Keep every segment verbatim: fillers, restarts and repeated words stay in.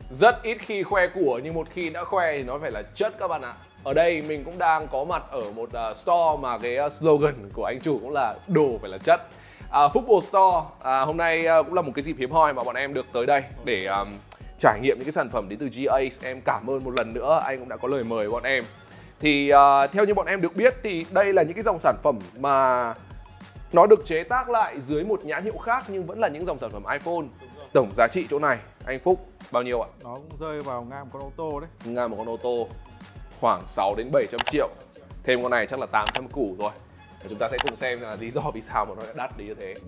Rất ít khi khoe của, nhưng một khi đã khoe thì nó phải là chất các bạn ạ. Ở đây mình cũng đang có mặt ở một uh, store mà cái uh, slogan của anh chủ cũng là đồ phải là chất. uh, Football Store uh, hôm nay uh, cũng là một cái dịp hiếm hoi mà bọn em được tới đây để um, trải nghiệm những cái sản phẩm đến từ giê Ace. Em cảm ơn một lần nữa anh cũng đã có lời mời bọn em. Thì uh, theo như bọn em được biết thì đây là những cái dòng sản phẩm mà nó được chế tác lại dưới một nhãn hiệu khác nhưng vẫn là những dòng sản phẩm iPhone. Tổng giá trị chỗ này anh Phúc bao nhiêu ạ? Nó cũng rơi vào ngang một con ô tô đấy. Ngang một con ô tô khoảng sáu đến bảy trăm triệu. Thêm con này chắc là tám trăm củ rồi. Và chúng ta sẽ cùng xem là lý do vì sao mà nó lại đắt đến như thế.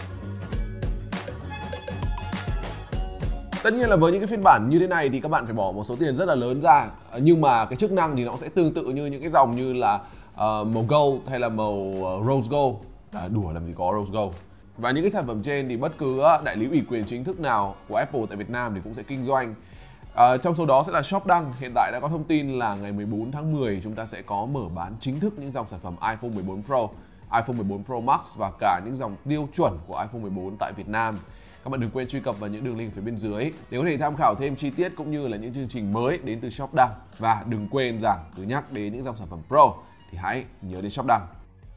Tất nhiên là với những cái phiên bản như thế này thì các bạn phải bỏ một số tiền rất là lớn ra. Nhưng mà cái chức năng thì nó cũng sẽ tương tự như những cái dòng như là uh, màu gold hay là màu uh, rose gold. À, đùa làm gì có rose gold. Và những cái sản phẩm trên thì bất cứ đại lý ủy quyền chính thức nào của Apple tại Việt Nam thì cũng sẽ kinh doanh. À, trong số đó sẽ là Shop Đăng. Hiện tại đã có thông tin là ngày mười bốn tháng mười chúng ta sẽ có mở bán chính thức những dòng sản phẩm iPhone mười bốn Pro, iPhone mười bốn Pro Max và cả những dòng tiêu chuẩn của iPhone mười bốn tại Việt Nam. Các bạn đừng quên truy cập vào những đường link phía bên dưới để có thể tham khảo thêm chi tiết cũng như là những chương trình mới đến từ Shop Đăng. Và đừng quên rằng cứ nhắc đến những dòng sản phẩm Pro thì hãy nhớ đến Shop Đăng.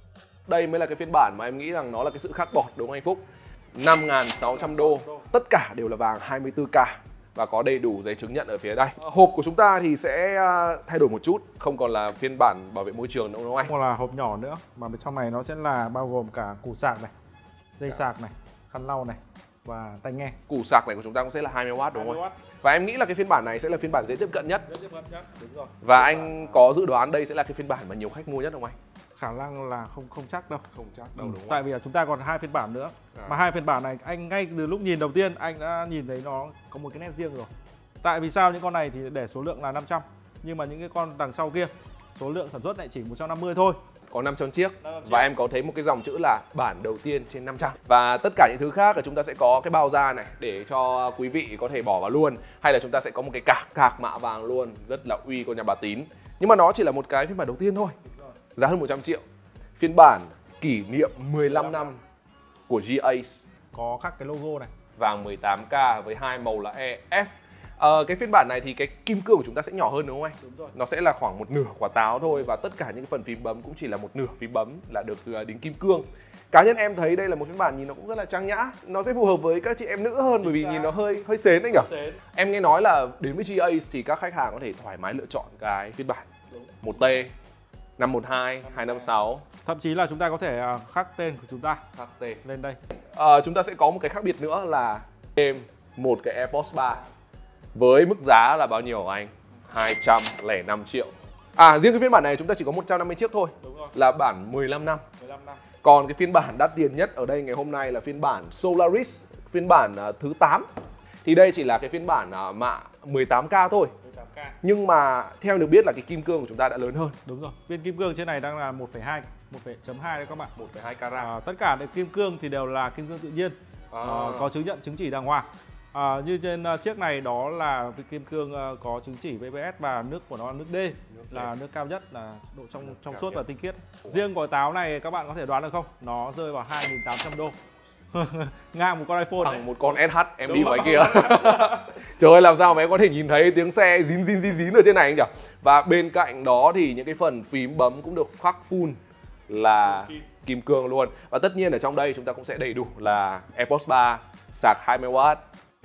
Đây mới là cái phiên bản mà em nghĩ rằng nó là cái sự khác bọt, đúng không anh Phúc? năm nghìn sáu trăm đô, tất cả đều là vàng hai mươi tư K và có đầy đủ giấy chứng nhận ở phía đây. Hộp của chúng ta thì sẽ thay đổi một chút, không còn là phiên bản bảo vệ môi trường nữa đúng không anh? Không là hộp nhỏ nữa, mà bên trong này nó sẽ là bao gồm cả củ sạc này, dây sạc này, khăn lau này và tai nghe. Củ sạc này của chúng ta cũng sẽ là hai mươi oát đúng không? Và em nghĩ là cái phiên bản này sẽ là phiên bản dễ tiếp cận nhất. Dễ tiếp cận nhất, đúng rồi. Và anh có dự đoán đây sẽ là cái phiên bản mà nhiều khách mua nhất không anh? Khả năng là không không chắc đâu, không chắc đâu, ừ, đúng không? Tại vì là chúng ta còn hai phiên bản nữa, à. Mà hai phiên bản này anh ngay từ lúc nhìn đầu tiên anh đã nhìn thấy nó có một cái nét riêng rồi. Tại vì sao những con này thì để số lượng là năm trăm, nhưng mà những cái con đằng sau kia số lượng sản xuất lại chỉ một trăm năm mươi thôi. Có năm trăm chiếc và em có thấy một cái dòng chữ là bản đầu tiên trên năm trăm. Và tất cả những thứ khác là chúng ta sẽ có cái bao da này để cho quý vị có thể bỏ vào luôn, hay là chúng ta sẽ có một cái cạc cạc mạ vàng luôn, rất là uy của nhà bà Tín. Nhưng mà nó chỉ là một cái phiên bản đầu tiên thôi. Giá hơn một trăm triệu. Phiên bản kỷ niệm mười lăm năm của giê Ace. Có khắc cái logo này. Vàng mười tám K với hai màu là E F. Ờ, cái phiên bản này thì cái kim cương của chúng ta sẽ nhỏ hơn đúng không anh? Đúng rồi. Nó sẽ là khoảng một nửa quả táo thôi. Và tất cả những cái phần phím bấm cũng chỉ là một nửa phím bấm là được đính kim cương. Cá nhân em thấy đây là một phiên bản nhìn nó cũng rất là trang nhã. Nó sẽ phù hợp với các chị em nữ hơn. Chính bởi vì xác. Nhìn nó hơi hơi sến anh nhỉ? Em nghe nói là đến với giê Ace thì các khách hàng có thể thoải mái lựa chọn cái phiên bản một T, năm một hai, hai năm sáu. Thậm chí là chúng ta có thể khắc tên của chúng ta khắc tên lên đây. À, chúng ta sẽ có một cái khác biệt nữa là thêm một cái AirPods ba với mức giá là bao nhiêu hả anh? hai trăm lẻ năm triệu. À, riêng cái phiên bản này chúng ta chỉ có một trăm năm mươi chiếc thôi. Đúng rồi. Là bản mười lăm năm. mười lăm năm. Còn cái phiên bản đắt tiền nhất ở đây ngày hôm nay là phiên bản Solaris, phiên bản uh, thứ tám. Thì đây chỉ là cái phiên bản uh, mạ mười tám K thôi. mười tám K. Nhưng mà theo được biết là cái kim cương của chúng ta đã lớn hơn. Đúng rồi. Viên kim cương trên này đang là một phẩy hai, một phẩy hai đấy các bạn. một phẩy hai carat. À, tất cả những kim cương thì đều là kim cương tự nhiên. À. À, có chứng nhận chứng chỉ đàng hoàng. À, như trên uh, chiếc này đó là kim cương uh, có chứng chỉ vê pê ét và nước của nó là nước D, nước là D. Nước cao nhất, là độ trong nước trong suốt và tinh khiết. Riêng quả táo này các bạn có thể đoán được không? Nó rơi vào hai nghìn tám trăm đô. Ngang một con iPhone bằng đấy. Một con ét hát em. Đúng đi ngoài kia. Trời ơi, làm sao mà em có thể nhìn thấy tiếng xe dín dín dín dín ở trên này anh nhỉ? Và bên cạnh đó thì những cái phần phím bấm cũng được khắc full là kim. kim cương luôn. Và tất nhiên ở trong đây chúng ta cũng sẽ đầy đủ là AirPods ba, sạc hai mươi oát.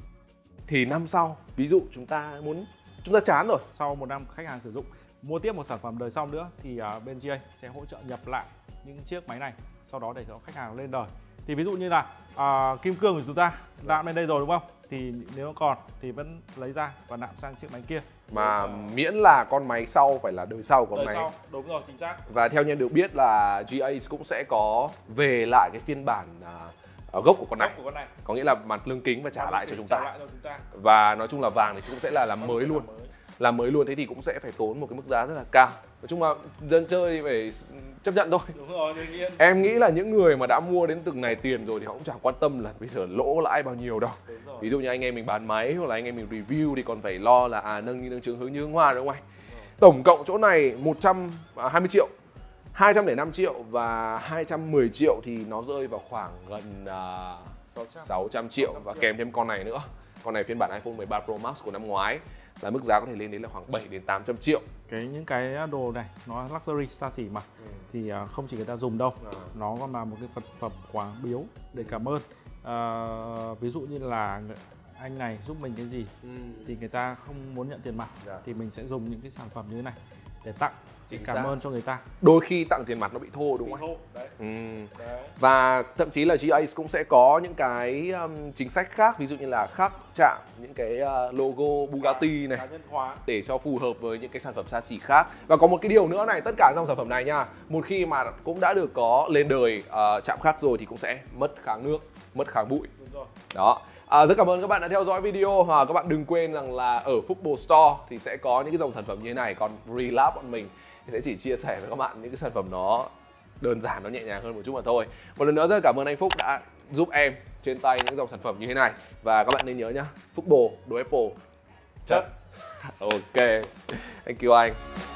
Thì năm sau, ví dụ chúng ta muốn chúng ta chán rồi, sau một năm khách hàng sử dụng mua tiếp một sản phẩm đời sau nữa thì uh, bên giê Ace sẽ hỗ trợ nhập lại những chiếc máy này, sau đó để cho khách hàng lên đời. Thì ví dụ như là uh, kim cương của chúng ta nạm lên đây rồi đúng không? Thì nếu nó còn thì vẫn lấy ra và nạm sang chiếc máy kia. Mà uh, miễn là con máy sau phải là đời sau của con đời máy. Sau, đúng rồi, chính xác. Và theo như được biết là giê Ace cũng sẽ có về lại cái phiên bản uh, ở gốc của con này. Của con này có nghĩa là mặt lưng kính và trả mặt lại cho chúng ta. lại cho chúng ta Và nói chung là vàng thì cũng sẽ là làm mới luôn, mới. làm mới luôn. Thế thì cũng sẽ phải tốn một cái mức giá rất là cao. Nói chung là dân chơi phải chấp nhận thôi. Đúng rồi, đương nhiên. Em nghĩ là những người mà đã mua đến từng này tiền rồi thì họ cũng chẳng quan tâm là bây giờ lỗ lãi bao nhiêu đâu. Ví dụ như anh em mình bán máy hoặc là anh em mình review thì còn phải lo là à nâng như nâng chứng hướng như hướng hoa đúng không anh? Tổng cộng chỗ này một trăm hai mươi triệu, hai trăm lẻ năm triệu và hai trăm mười triệu thì nó rơi vào khoảng gần uh, sáu trăm triệu và kèm thêm con này nữa. Con này phiên bản iPhone mười ba Pro Max của năm ngoái là mức giá có thể lên đến là khoảng bảy đến tám trăm triệu. Cái những cái đồ này nó luxury xa xỉ mà, ừ. thì uh, không chỉ người ta dùng đâu, à. nó còn là một cái vật phẩm quà biếu để cảm ơn. Uh, ví dụ như là anh này giúp mình cái gì, ừ. thì người ta không muốn nhận tiền mặt, dạ. thì mình sẽ dùng những cái sản phẩm như thế này để tặng, để cảm xác. ơn cho người ta. Đôi khi tặng tiền mặt nó bị thô đúng không? Đấy. Ừ. Đấy. Và thậm chí là giê Ace cũng sẽ có những cái um, chính sách khác, ví dụ như là khắc chạm những cái uh, logo Bugatti này để cho phù hợp với những cái sản phẩm xa xỉ khác. Và có một cái điều nữa này, tất cả dòng sản phẩm này nha, một khi mà cũng đã được có lên đời uh, chạm khắc rồi thì cũng sẽ mất kháng nước, mất kháng bụi. Đúng rồi. Đó. À, rất cảm ơn các bạn đã theo dõi video, và các bạn đừng quên rằng là ở Football Store thì sẽ có những cái dòng sản phẩm như thế này, còn Relab bọn mình thì sẽ chỉ chia sẻ với các bạn những cái sản phẩm nó đơn giản, nó nhẹ nhàng hơn một chút mà thôi. Một lần nữa rất cảm ơn anh Phúc đã giúp em trên tay những dòng sản phẩm như thế này, và các bạn nên nhớ nhá, Football đồ Apple chất. Ok, thank you anh.